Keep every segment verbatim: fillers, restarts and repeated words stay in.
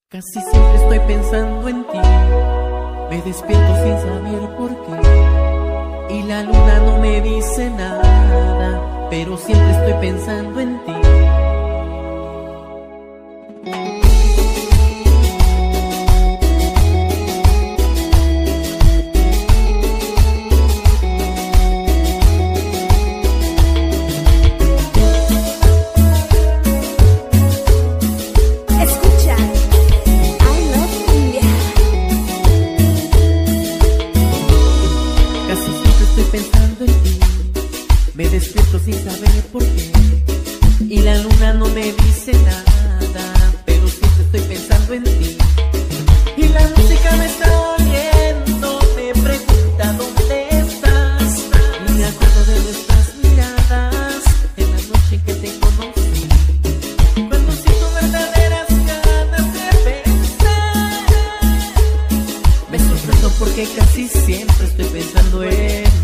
Casi siempre estoy pensando en ti, me despierto sin saber por qué, y la luna no me dice nada, pero siempre estoy pensando en ti. Pensando en ti, me despierto sin saber por qué, y la luna no me dice nada, pero siempre estoy pensando en ti. Y la música me está doliendo, me pregunta dónde estás, y me acuerdo de nuestras miradas en la noche en que te conocí, cuando siento verdaderas ganas de pensar. Me sorprendo porque casi siempre estoy pensando en ti.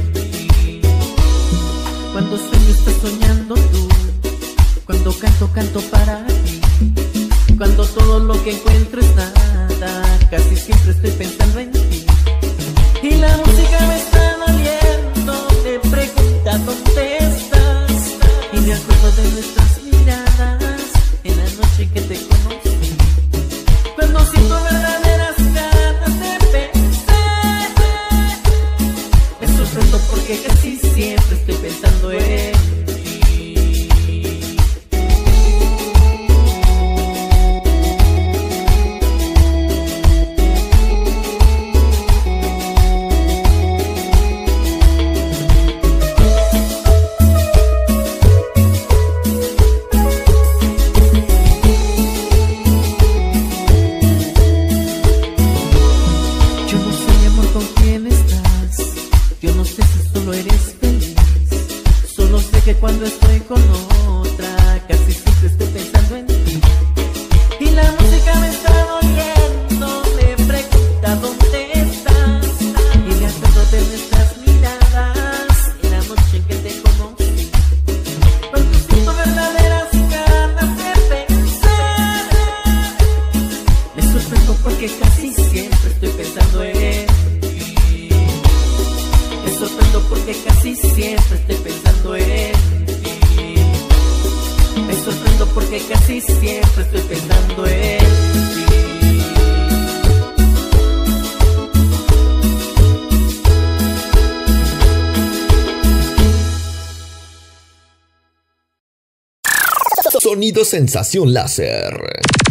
Cuando sueño estás soñando tú, cuando canto, canto para ti, cuando todo lo que encuentro es nada, casi siempre estoy pensando en ti. Y la música me está doliendo, me pregunta dónde estás, y me acuerdo de nuestras miradas en la noche en que te conocí, cuando siento verdaderas ganas de pensar. Me sorprendo porque casi siempre estoy pensando en ti. Yo no sé, mi amor, con quién estás, yo no sé si solo eres feliz. Solo sé que cuando estoy con otra, casi siempre estoy pensando en ti. Y la música me está doliendo, me pregunta dónde estás, y me acuerdo de nuestras miradas en la noche en que te conocí, cuando siento verdaderas ganas de pensar. Me sorprendo porque casi siempre estoy pensando en ti. Me sorprendo porque casi siempre estoy pensando en ti. Me sorprendo porque casi siempre estoy pensando en ti. Sonido Sensación Láser.